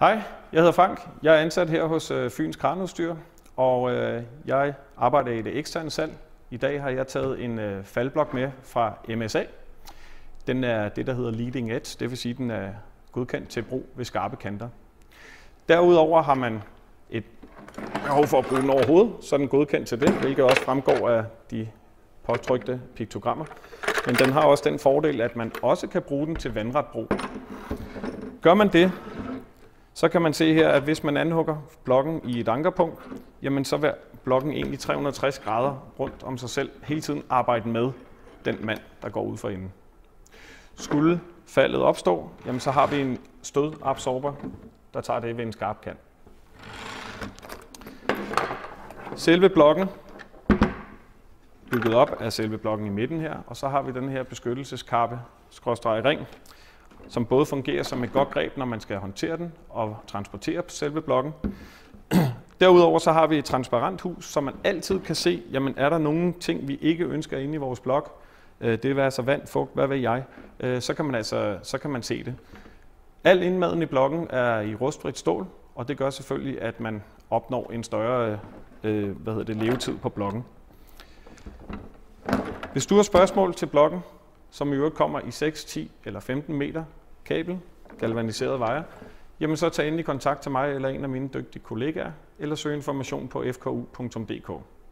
Hej, jeg hedder Frank. Jeg er ansat her hos Fyns Kranudstyr, og jeg arbejder i det eksterne salg. I dag har jeg taget en faldblok med fra MSA. Den er det, der hedder Leading Edge, det vil sige, at den er godkendt til brug ved skarpe kanter. Derudover har man et behov for at bruge den overhovedet, så er den godkendt til det, hvilket også fremgår af de påtrykte piktogrammer. Men den har også den fordel, at man også kan bruge den til vandret brug. Gør man det, så kan man se her, at hvis man anhugger blokken i et ankerpunkt, jamen så vil blokken egentlig 360 grader rundt om sig selv hele tiden arbejde med den mand, der går ud for enden. Skulle faldet opstå, jamen så har vi en stødabsorber, der tager det ved en skarp kant. Selve blokken bygget op af selve blokken i midten her, og så har vi den her beskyttelseskappe /ring, som både fungerer som et godt greb, når man skal håndtere den og transportere selve blokken. Derudover så har vi et transparent hus, så man altid kan se, jamen er der nogle ting, vi ikke ønsker inde i vores blok, det vil være altså vand, fugt, hvad ved jeg, så kan man se det. Al indmaden i blokken er i rustfrit stål, og det gør selvfølgelig, at man opnår en større levetid på blokken. Hvis du har spørgsmål til blokken, som i øvrigt kommer i 6, 10 eller 15 meter kabel, galvaniseret wire, jamen så tag endelig kontakt til mig eller en af mine dygtige kollegaer, eller søg information på fku.dk.